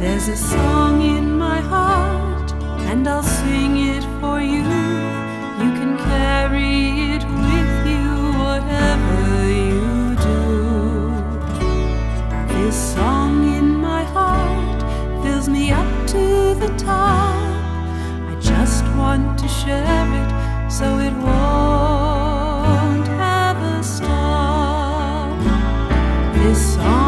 There's a song in my heart, and I'll sing it for you. You can carry it with you, whatever you do. This song in my heart fills me up to the top. I just want to share it so it won't ever stop. This song